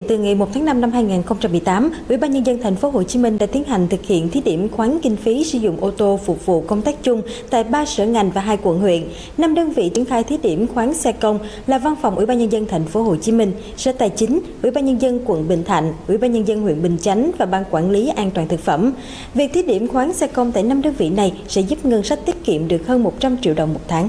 Từ ngày 1 tháng 5 năm 2018, Ủy ban Nhân dân Thành phố Hồ Chí Minh đã tiến hành thực hiện thí điểm khoán kinh phí sử dụng ô tô phục vụ công tác chung tại 3 sở ngành và 2 quận huyện. 5 đơn vị triển khai thí điểm khoán xe công là Văn phòng Ủy ban Nhân dân Thành phố Hồ Chí Minh, Sở Tài chính, Ủy ban Nhân dân quận Bình Thạnh, Ủy ban Nhân dân huyện Bình Chánh và Ban Quản lý An toàn thực phẩm. Việc thí điểm khoán xe công tại 5 đơn vị này sẽ giúp ngân sách tiết kiệm được hơn 100 triệu đồng một tháng.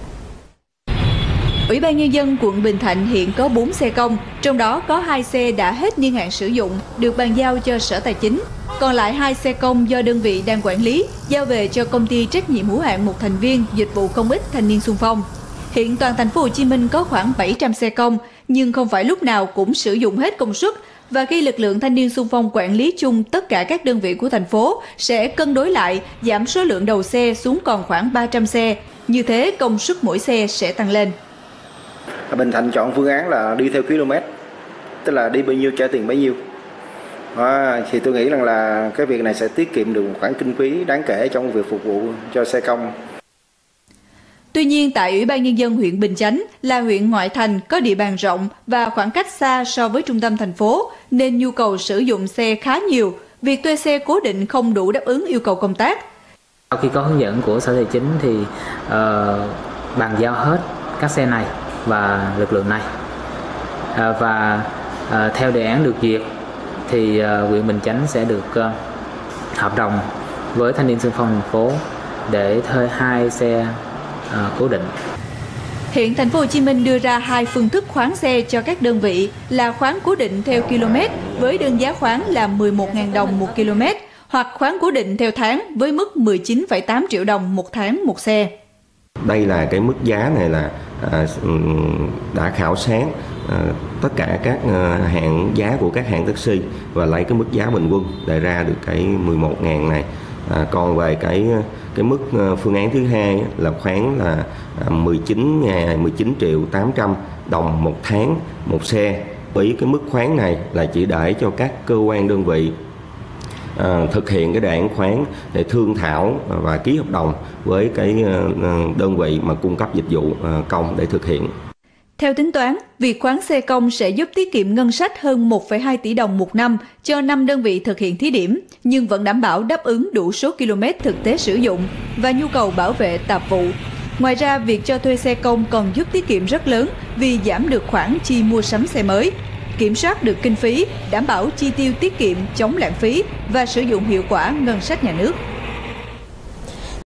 Ủy ban Nhân dân quận Bình Thạnh hiện có 4 xe công, trong đó có 2 xe đã hết niên hạn sử dụng, được bàn giao cho Sở Tài chính. Còn lại 2 xe công do đơn vị đang quản lý, giao về cho công ty trách nhiệm hữu hạn một thành viên dịch vụ công ích Thanh niên xung phong. Hiện toàn thành phố Hồ Chí Minh có khoảng 700 xe công, nhưng không phải lúc nào cũng sử dụng hết công suất. Và khi lực lượng thanh niên xung phong quản lý chung tất cả các đơn vị của thành phố sẽ cân đối lại, giảm số lượng đầu xe xuống còn khoảng 300 xe. Như thế công suất mỗi xe sẽ tăng lên. Bình Thạnh chọn phương án là đi theo km, tức là đi bao nhiêu trả tiền bấy nhiêu. Thì tôi nghĩ rằng là cái việc này sẽ tiết kiệm được một khoản kinh phí đáng kể trong việc phục vụ cho xe công. Tuy nhiên, tại Ủy ban Nhân dân huyện Bình Chánh là huyện ngoại thành có địa bàn rộng và khoảng cách xa so với trung tâm thành phố, nên nhu cầu sử dụng xe khá nhiều. Việc thuê xe cố định không đủ đáp ứng yêu cầu công tác. Sau khi có hướng dẫn của Sở Tài chính thì bàn giao hết các xe này và lực lượng này. Theo đề án được duyệt thì huyện Bình Chánh sẽ được hợp đồng với Thanh niên xung phong thành phố để thuê 2 xe cố định. Hiện thành phố Hồ Chí Minh đưa ra 2 phương thức khoán xe cho các đơn vị là khoán cố định theo km với đơn giá khoán là 11.000 đồng một km hoặc khoán cố định theo tháng với mức 19,8 triệu đồng một tháng một xe. Đây là cái mức giá này là đã khảo sát tất cả các hạng giá của các hãng taxi và lấy cái mức giá bình quân để ra được cái 11.000 này. Còn về cái mức phương án thứ hai là khoán là 19 triệu 800 đồng một tháng một xe. Với cái mức khoán này là chỉ để cho các cơ quan đơn vị thực hiện cái đề án khoán để thương thảo và ký hợp đồng với cái đơn vị mà cung cấp dịch vụ công để thực hiện. Theo tính toán, việc khoán xe công sẽ giúp tiết kiệm ngân sách hơn 1,2 tỷ đồng một năm cho 5 đơn vị thực hiện thí điểm, nhưng vẫn đảm bảo đáp ứng đủ số km thực tế sử dụng và nhu cầu bảo vệ tạp vụ. Ngoài ra, việc cho thuê xe công còn giúp tiết kiệm rất lớn vì giảm được khoản chi mua sắm xe mới, kiểm soát được kinh phí, đảm bảo chi tiêu tiết kiệm, chống lãng phí và sử dụng hiệu quả ngân sách nhà nước.